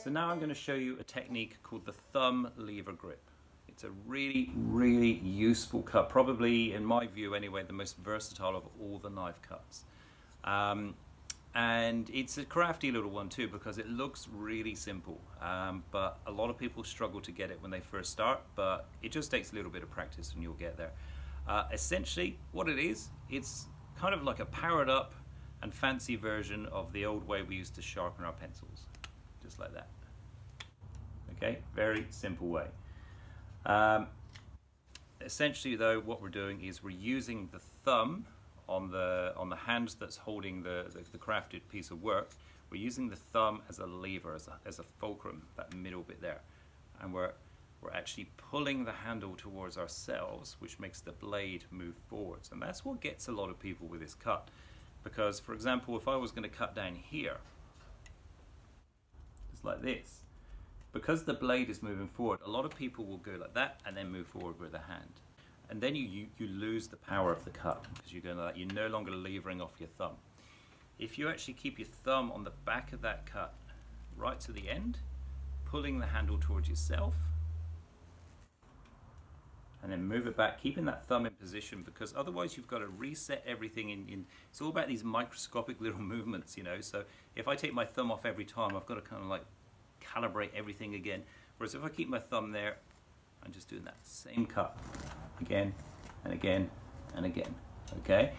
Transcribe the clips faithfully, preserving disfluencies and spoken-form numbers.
So now I'm going to show you a technique called the thumb lever grip. It's a really, really useful cut, probably in my view anyway, the most versatile of all the knife cuts. Um, and it's a crafty little one too, because it looks really simple, um, but a lot of people struggle to get it when they first start, but it just takes a little bit of practice and you'll get there. Uh, essentially what it is, it's kind of like a powered up and fancy version of the old way we used to sharpen our pencils, just like that. Okay, very simple way. Um, essentially though, what we're doing is we're using the thumb on the on the hand that's holding the, the, the crafted piece of work. We're using the thumb as a lever, as a, as a fulcrum, that middle bit there, and we're we're actually pulling the handle towards ourselves, which makes the blade move forwards, and that's what gets a lot of people with this cut. Because, for example, if I was going to cut down here, just like this, because the blade is moving forward, a lot of people will go like that and then move forward with the hand. And then you, you, you lose the power of the cut, because you're going like that. You're no longer levering off your thumb. If you actually keep your thumb on the back of that cut right to the end, pulling the handle towards yourself, and then move it back, keeping that thumb in position, because otherwise you've got to reset everything in, in it's all about these microscopic little movements, you know. So if I take my thumb off every time, I've got to kind of like calibrate everything again. Whereas if I keep my thumb there, I'm just doing that same cut again and again and again. Okay,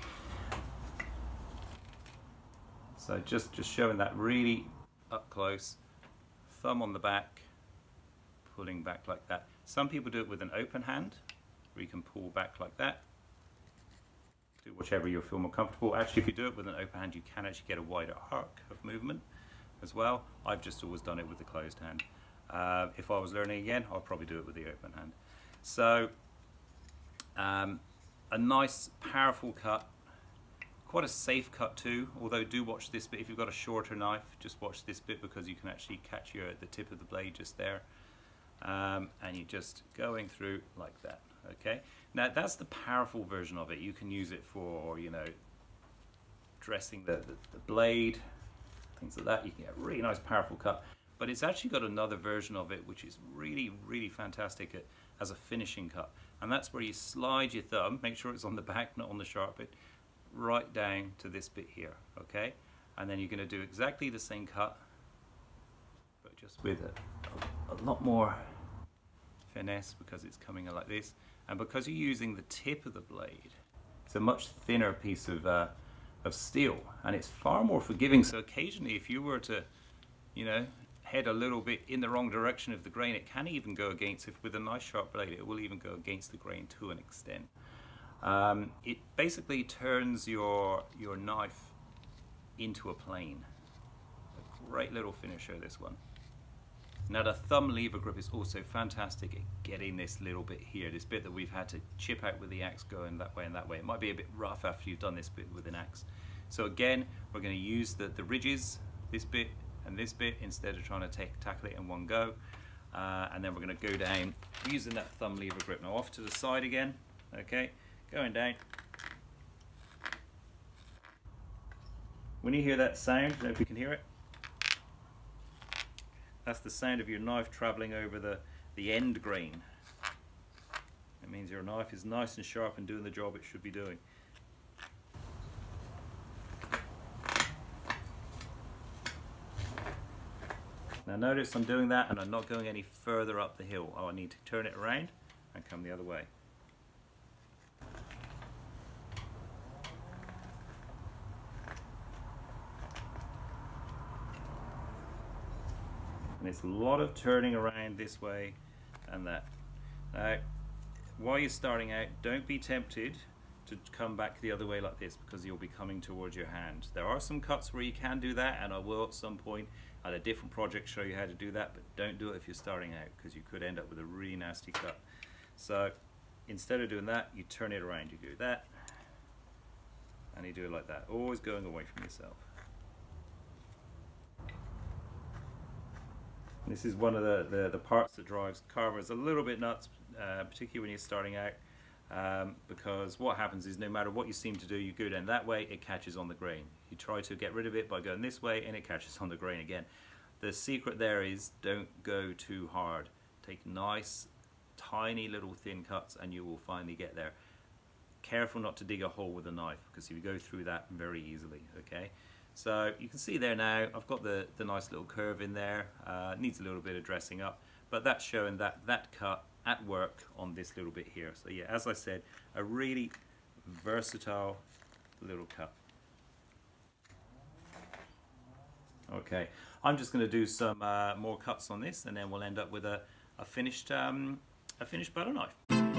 so just just showing that really up close, thumb on the back, pulling back like that. Some people do it with an open hand, where you can pull back like that. Do whichever you feel more comfortable. Actually, if you do it with an open hand, you can actually get a wider arc of movement as well. I've just always done it with the closed hand. Uh, if I was learning again, I'd probably do it with the open hand. So, um, a nice, powerful cut. Quite a safe cut too, although do watch this bit. If you've got a shorter knife, just watch this bit, because you can actually catch your the tip of the blade just there. Um, and you're just going through like that. Okay, now that's the powerful version of it. You can use it for, you know, dressing the, the, the blade, things like that. You can get a really nice powerful cut, but it's actually got another version of it which is really, really fantastic at, as a finishing cut, and that's where you slide your thumb, make sure it's on the back, not on the sharp bit, right down to this bit here. Okay, and then you're going to do exactly the same cut, but just with a, a, a lot more finesse, because it's coming like this, and because you're using the tip of the blade, it's a much thinner piece of uh, of steel, and it's far more forgiving. So occasionally, if you were to, you know, head a little bit in the wrong direction of the grain, it can even go against, if with a nice sharp blade, it will even go against the grain to an extent. Um, it basically turns your your knife into a plane. A great little finisher, this one. Now the thumb lever grip is also fantastic at getting this little bit here, this bit that we've had to chip out with the axe going that way and that way. It might be a bit rough after you've done this bit with an axe. So again, we're going to use the, the ridges, this bit and this bit, instead of trying to take, tackle it in one go. Uh, and then we're going to go down using that thumb lever grip. Now off to the side again, okay, going down. When you hear that sound, I don't know if you can hear it. That's the sound of your knife traveling over the, the end grain. It means your knife is nice and sharp and doing the job it should be doing. Now notice I'm doing that and I'm not going any further up the hill. Oh, I need to turn it around and come the other way. And it's a lot of turning around this way and that. Now, while you're starting out, don't be tempted to come back the other way like this, because you'll be coming towards your hand. There are some cuts where you can do that, and I will at some point at a different project show you how to do that, but don't do it if you're starting out, because you could end up with a really nasty cut. So instead of doing that, you turn it around. You do that, and you do it like that, always going away from yourself. This is one of the, the, the parts that drives carvers a little bit nuts, uh, particularly when you're starting out, um, because what happens is no matter what you seem to do, you go down that way, it catches on the grain. You try to get rid of it by going this way and it catches on the grain again. The secret there is don't go too hard. Take nice, tiny little thin cuts and you will finally get there. Careful not to dig a hole with a knife, because you go through that very easily, okay? So you can see there now, I've got the, the nice little curve in there. Uh, needs a little bit of dressing up, but that's showing that, that cut at work on this little bit here. So yeah, as I said, a really versatile little cut. Okay, I'm just going to do some uh, more cuts on this, and then we'll end up with a, a finished um, a finished butter knife.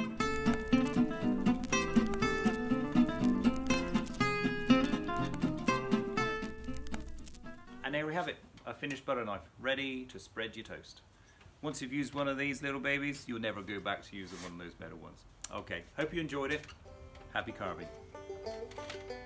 And there we have it, a finished butter knife, ready to spread your toast. Once you've used one of these little babies, you'll never go back to using one of those metal ones. Okay, hope you enjoyed it. Happy carving.